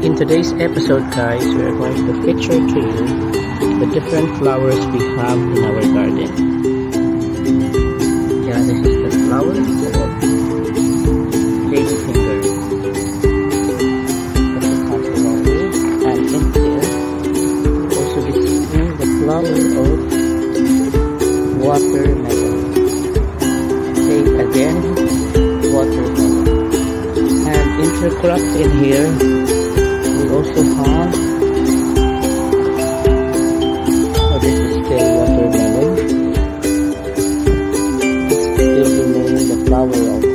In today's episode, guys, we are going to picture to you the different flowers we have in our garden. Yeah, this is the flower of ladyfinger. And in here, also displaying the flower of watermelon. Say it again, watermelon. And intercropped in here, we also have, this is still watermelon. Still remaining the flower of